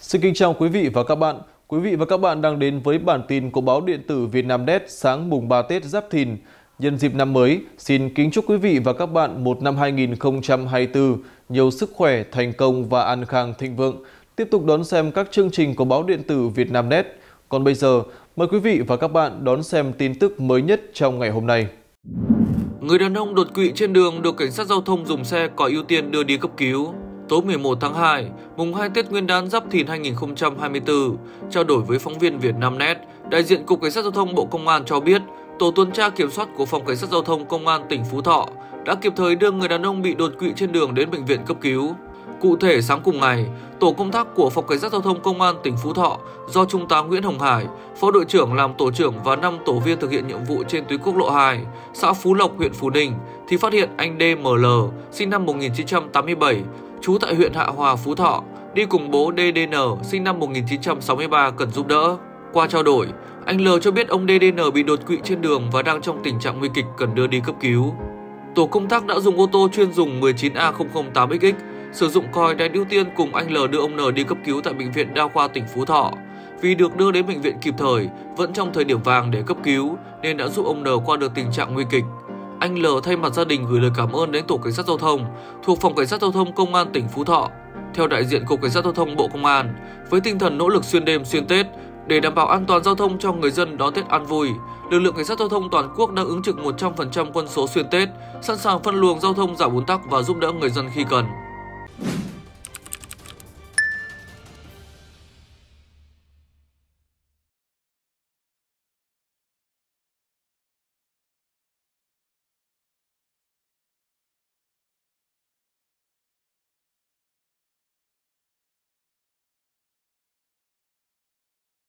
Xin kính chào quý vị và các bạn. Quý vị và các bạn đang đến với bản tin của báo điện tử Vietnamnet sáng mùng 3 Tết Giáp Thìn. Nhân dịp năm mới, xin kính chúc quý vị và các bạn một năm 2024 nhiều sức khỏe, thành công và an khang thịnh vượng. Tiếp tục đón xem các chương trình của báo điện tử Vietnamnet. Còn bây giờ, mời quý vị và các bạn đón xem tin tức mới nhất trong ngày hôm nay. Người đàn ông đột quỵ trên đường được cảnh sát giao thông dùng xe có ưu tiên đưa đi cấp cứu. Tối 11 tháng 2, mùng 2 Tết Nguyên đán Giáp Thìn 2024, trao đổi với phóng viên Vietnamnet, đại diện Cục Cảnh sát Giao thông Bộ Công an cho biết, tổ tuần tra kiểm soát của Phòng Cảnh sát Giao thông Công an tỉnh Phú Thọ đã kịp thời đưa người đàn ông bị đột quỵ trên đường đến bệnh viện cấp cứu. Cụ thể, sáng cùng ngày, tổ công tác của Phòng Cảnh sát Giao thông Công an tỉnh Phú Thọ do Trung tá Nguyễn Hồng Hải, Phó đội trưởng làm tổ trưởng và 5 tổ viên thực hiện nhiệm vụ trên tuyến quốc lộ 2, xã Phú Lộc, huyện Phú Ninh, thì phát hiện anh DML, sinh năm 1987, trú tại huyện Hạ Hòa, Phú Thọ, đi cùng bố DDN, sinh năm 1963 cần giúp đỡ. Qua trao đổi, anh L cho biết ông DDN bị đột quỵ trên đường và đang trong tình trạng nguy kịch cần đưa đi cấp cứu. Tổ công tác đã dùng ô tô chuyên dùng 19A008XX, sử dụng còi đèn ưu tiên cùng anh L đưa ông N đi cấp cứu tại Bệnh viện Đa khoa tỉnh Phú Thọ. Vì được đưa đến bệnh viện kịp thời, vẫn trong thời điểm vàng để cấp cứu nên đã giúp ông N qua được tình trạng nguy kịch. Anh L thay mặt gia đình gửi lời cảm ơn đến Tổ Cảnh sát Giao thông thuộc Phòng Cảnh sát Giao thông Công an tỉnh Phú Thọ. Theo đại diện Cục Cảnh sát Giao thông Bộ Công an, với tinh thần nỗ lực xuyên đêm xuyên Tết để đảm bảo an toàn giao thông cho người dân đón Tết an vui, lực lượng Cảnh sát Giao thông toàn quốc đang ứng trực 100% quân số xuyên Tết, sẵn sàng phân luồng giao thông giảm ùn tắc và giúp đỡ người dân khi cần.